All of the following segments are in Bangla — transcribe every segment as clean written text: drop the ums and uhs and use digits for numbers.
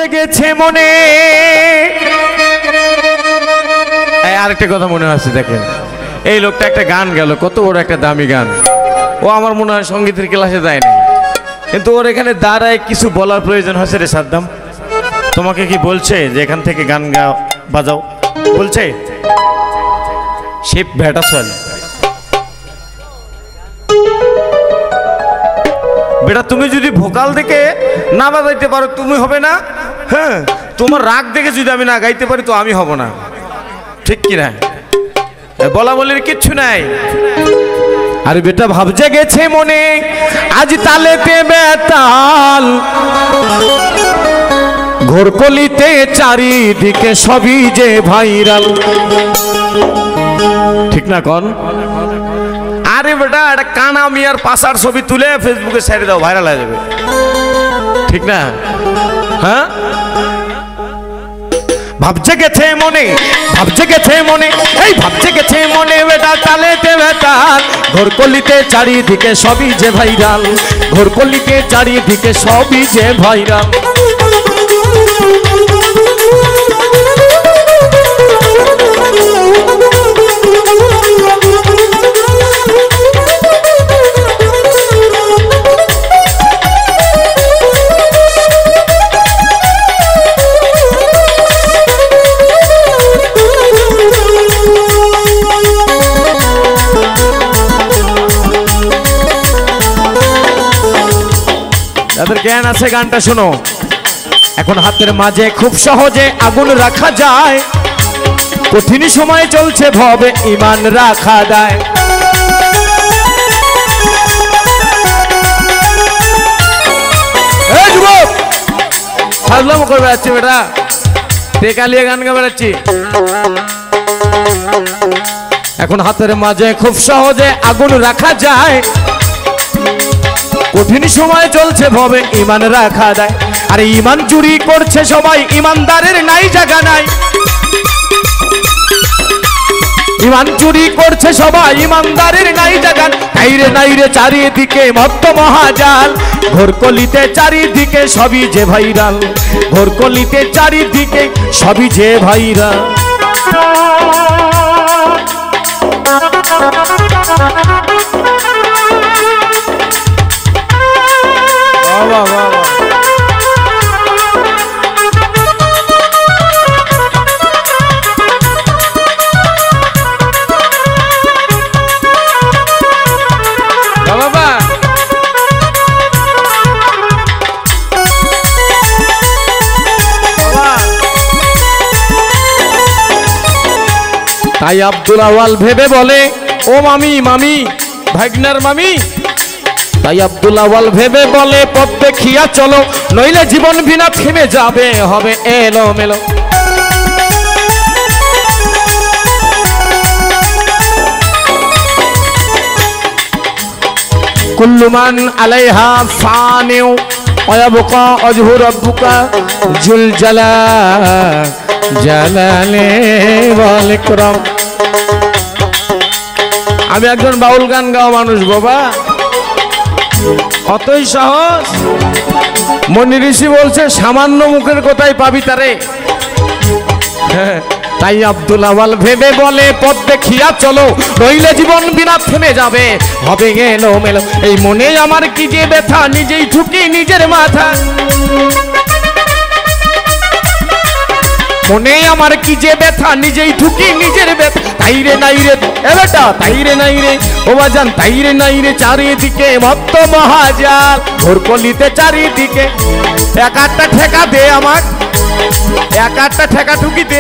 জেগেছে মনে। আরেকটা কথা মনে আছে, দেখেন এই লোকটা একটা গান গেল, কত বড় একটা দামি গান। ও আমার মনে হয় সঙ্গীতের ক্লাসে যায় না, কিন্তু ওর এখানে দাঁড়ায় কিছু বলার প্রয়োজন হয়েছে। রে সাদ্দাম, তোমাকে কি বলছে যে এখান থেকে গান বাজাও? বলছে শিব ভেটা চল বেটা, তুমি যদি ভোকাল দেখে না বাজাইতে পারো তুমি হবে না। হ্যাঁ, তোমার রাগ দেখে যদি আমি না গাইতে পারি তো আমি হব না, ঠিক কিনা? বলা বলির কিচ্ছু নাই। আরে বেটা ভাব জেগেছে মনে, আজ তালেতে বেতাল, ঘোরকলিতে চারিদিকে সবই যে ভাইরাল, ঠিক না কোন? আরে বেটা একটা কানা মিয়ার পাশার ছবি তুলে ফেসবুকে ছেড়ে দাও, ভাইরাল হয়ে যাবে, ঠিক না? হ্যাঁ, ভাবছে গেছে মনে, ভাবছে গেছে মনে, এই ভাবছে গেছে মনে বেটা তালেতে বেতাল, ঘোরকলিতে চারিদিকে সবই যে ভাইরাল, ঘোরকলিতে চারিদিকে সবই যে ভাইরাল। যাদের জ্ঞান আছে গানটা শোনো। এখন হাতের মাঝে খুব সহজে আগুন রাখা যায়, কঠিন সময় চলছে ভবে ঈমান রাখা যায়। এই যুবক ফাজলামো করে বেড়াচ্ছি বেটা, টেকালিয়ে গান গা বেড়াচ্ছি। এখন হাতের মাঝে খুব সহজে আগুন রাখা যায়, কঠিন সময় চলছে ভবে ঈমান রাখা যায়। আরে ঈমান চুরি করছে সবাই, ঈমানদারের নাই জায়গা নাই। ঈমান চুরি করছে সবাই, ঈমানদারের নাই জায়গা নাইরে নাইরে চারিদিকে মত্ত মহাজাল, ঘোরকলিতে চারিদিকে সবই যে ভাইরাল, ঘোরকলিতে চারিদিকে সবই যে ভাইরাল। বাবা বাবা বাবা, তাই আব্দুল আওয়াল ভেবে বলে ও মামি, মামি ভাগনার মামি, তাই আব্দুল আওয়াল ভেবে বলে পথ দেখিয়া চলো, নইলে জীবন বিনা থেমে যাবে, হবে এলো মেলো। কুল্লু মান আলাইহা ফানিউ ওয়া ইয়াবকা ওয়াজহু রাব্বুকা যুল জালালি ওয়াল ইকরাম। আমি একজন বাউল গান গাওয়া মানুষ বাবা, অতই সহজ। মনি ঋষি বলছে সামান্য মুখের কথাই পাবি তারে। তাই আব্দুল আওয়াল ভেবে বলে পথ দেখিয়া চলো, নইলে জীবন বিনা থেমে যাবে, হবে এলো মেলো। এই মনে আমার কি যে ব্যথা, নিজেই ঠুকি নিজের মাথা। মনে আমার কি যে ব্যথা, নিজেই ঠুকি নিজের ব্যথা। তাইরে নাইরে এ বেটা, তাইরে নাইরে ও বাজান, তাইরে নাইরে চারিদিকে মত্ত মহাজাল, ঘোরকলিতে চারিদিকে। এক আটটা ঠেকা দে আমার, এক আটটা ঠেকা ঠুকি দে।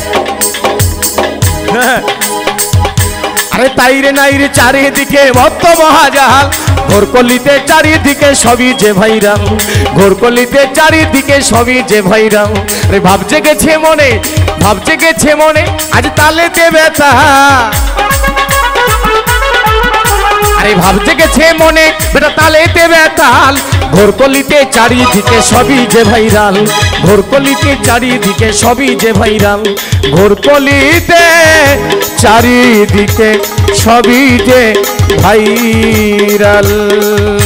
আরে তাইরে নাইরে চারিদিকে মত্ত মহাজাল, ঘোরকলিতে চারিদিকে সবই যে ভাইরাল, ঘোরকলিতে চারিদিকে সবই যে ভাইরাল। আরে ভাব জেগেছে মনে, ভাব জেগেছে মনে, আজ তালেতে ব্যথা। আরে ভাব জেগেছে মনে বেটা তালেতে বেতাল, ঘোরকলিতে চারিদিকে সবই যে ভাইরাল, ঘোরকলিতে চারিদিকে সবই যে ভাইরাল, ঘোরকলিতে চারিদিকে সবই যে ভাইরাল।